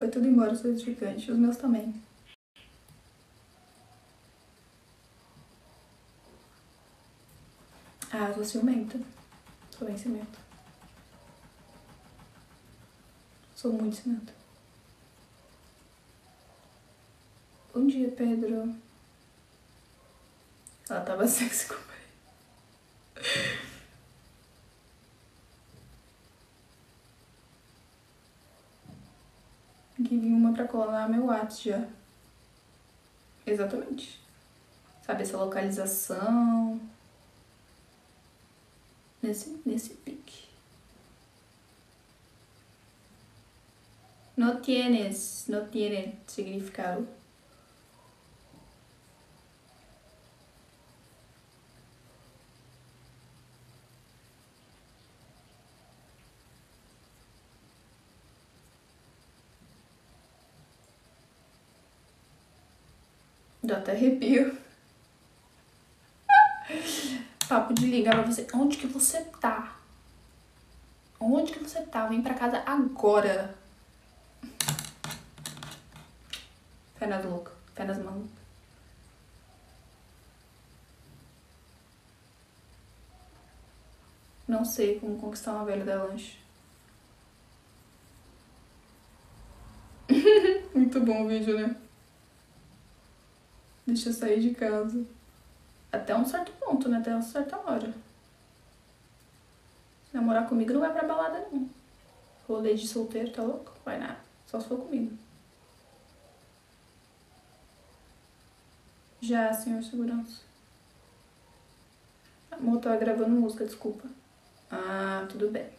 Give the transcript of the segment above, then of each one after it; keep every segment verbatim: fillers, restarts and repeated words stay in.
foi tudo embora, os edificantes. Os meus também. Ah, eu sou ciumenta. Sou bem ciumenta. Sou muito ciumenta. Bom dia, Pedro. Ela tava sexy com ele. Aqui vinha uma pra colar meu WhatsApp já. Exatamente. Sabe essa localização. Nesse, nesse pique. No tienes, no tiene significado. Dá até arrepio. Papo de ligar pra você. Onde que você tá? Onde que você tá? Vem pra casa agora. Pernas loucas. Pernas malucas. Não sei como conquistar uma velha da lanche. Muito bom o vídeo, né? Deixa eu sair de casa. Até um certo ponto, né? Até uma certa hora. Namorar comigo não vai pra balada, não. Rolê de solteiro, tá louco? Vai nada. Só se for comigo. Já, senhor segurança. Amor, tava gravando música, desculpa. Ah, tudo bem.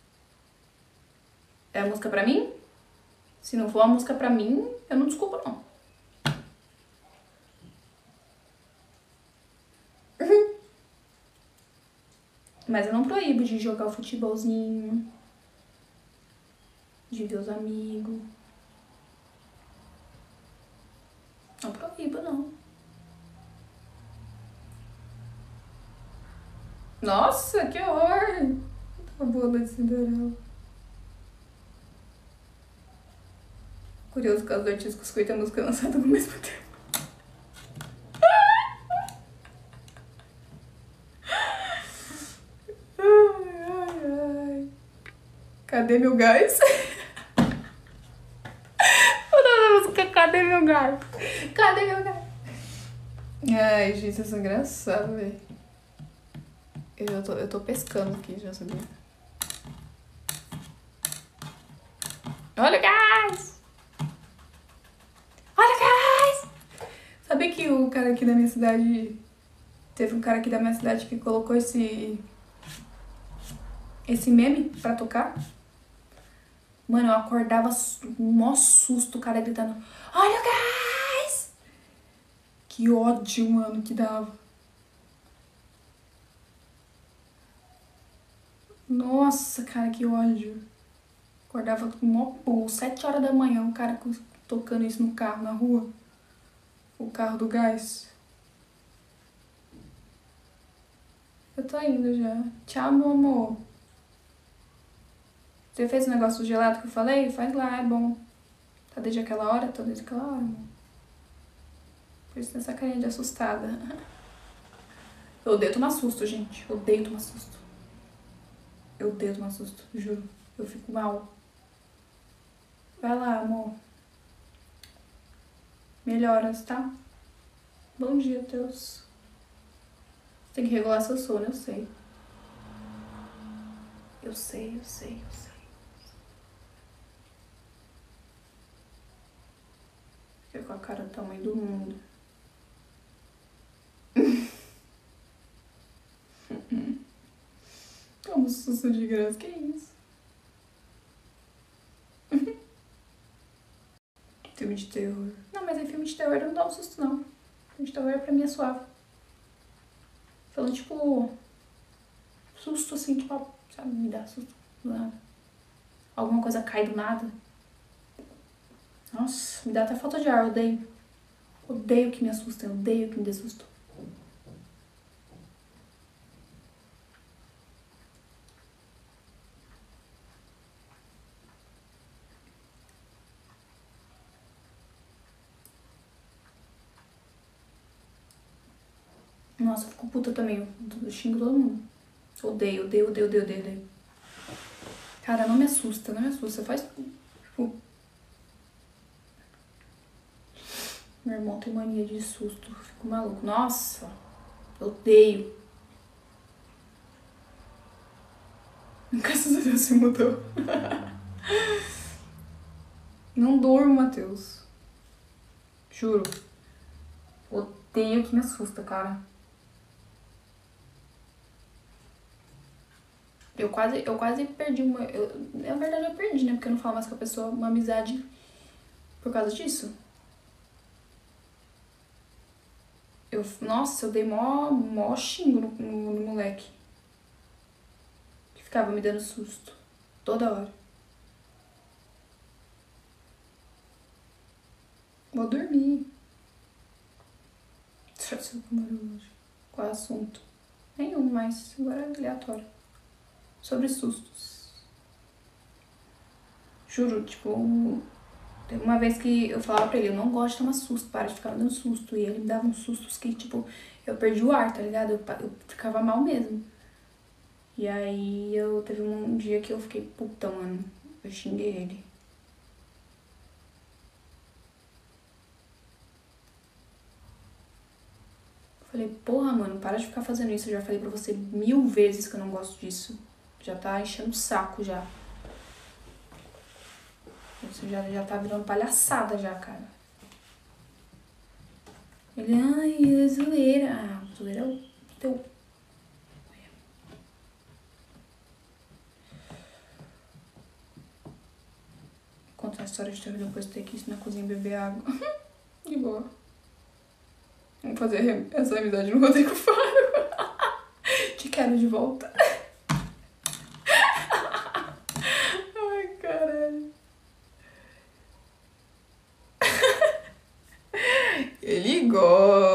É a música pra mim? Se não for a música pra mim, eu não desculpo, não. Mas eu não proíbo de jogar o futebolzinho, de ver os amigos. Não proíbo, não. Nossa, que horror! A bola de Cinderela. Curioso que os artistas escutam a música lançada ao mesmo tempo. Ai, ai, ai. Cadê meu gás? O nome da música é Cadê meu gás? Cadê meu gás? Ai, gente, vocês são engraçados, velho. Eu tô, eu tô pescando aqui, já sabia. Olha o gás! Olha o gás! Sabia que o cara aqui da minha cidade... Teve um cara aqui da minha cidade que colocou esse... Esse meme pra tocar? Mano, eu acordava um maior susto, o cara gritando... Olha o gás! Que ódio, mano, que dava. Nossa, cara, que ódio. Acordava com o maior pulo. Sete horas da manhã, um cara tocando isso no carro, na rua. O carro do gás. Eu tô indo já. Tchau, meu amor. Você fez o negócio do gelado que eu falei? Faz lá, é bom. Tá desde aquela hora? Tô desde aquela hora, amor. Por isso tem essa carinha de assustada. Eu odeio tomar susto, gente. Eu odeio tomar susto. Eu odeio tomar susto, juro. Eu fico mal. Vai lá, amor. Melhoras, tá? Bom dia, Deus. Tem que regular seu sono, eu sei. Eu sei, eu sei, eu sei. Fica com a cara do tamanho do mundo. Como susto de graça, que isso? Filme de terror. Não, mas em filme de terror não dá um susto, não. Filme de terror pra mim é suave. Falando, tipo... Susto, assim, tipo... Sabe, me dá susto do nada. Alguma coisa cai do nada. Nossa, me dá até falta de ar, eu odeio. Odeio que me assustem, odeio que me dê susto. Nossa, eu fico puta também. Eu xingo todo mundo. Odeio, odeio, odeio, odeio, odeio, odeio. Cara, não me assusta, não me assusta. Faz. Tipo. Meu irmão tem mania de susto. Fico maluco. Nossa, eu odeio. Graças a Deus se mudou. Não durmo, Matheus. Juro. Odeio que me assusta, cara. Eu quase, eu quase perdi uma... Eu, na verdade, eu perdi, né? Porque eu não falo mais com a pessoa uma amizade por causa disso. Eu, nossa, eu dei mó, mó xingo no, no, no moleque. Que ficava me dando susto. Toda hora. Vou dormir. Qual é o assunto? Nenhum, mas agora é aleatório. Sobre sustos. Juro, tipo... Teve uma vez que eu falava pra ele, eu não gosto de tomar susto, para de ficar me dando susto. E ele me dava uns sustos que, tipo, eu perdi o ar, tá ligado? Eu, eu ficava mal mesmo. E aí, eu teve um dia que eu fiquei, puta, mano, eu xinguei ele. Falei, porra, mano, para de ficar fazendo isso. Eu já falei pra você mil vezes que eu não gosto disso. Já tá enchendo o saco já. Isso já, já tá virando palhaçada já, cara. Ele, ai, é zoeira. Ah, zoeira é o teu... Vou contar a história de terror depois de ter que ir na cozinha beber água. De boa. Vamos fazer essa amizade no Rodrigo Faro. Te quero de volta. Ai, caralho. Ele gosta.